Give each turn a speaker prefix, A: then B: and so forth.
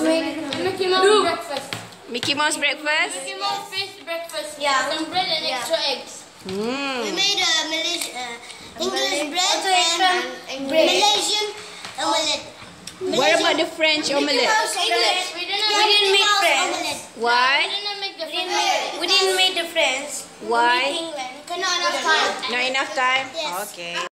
A: Mickey Mouse breakfast.
B: Mickey Mouse breakfast?
A: Mickey Mouse fish breakfast.
C: Yeah.
A: Some bread and extra eggs.
C: We made a English bread and Malaysian omelette.
B: What about the French omelette?
C: English.
A: We didn't make
C: French.
B: Why?
A: We didn't make the
C: We didn't make the French.
B: Why?
C: England. Not enough time.
B: Not enough time?
C: Yes.
B: Okay.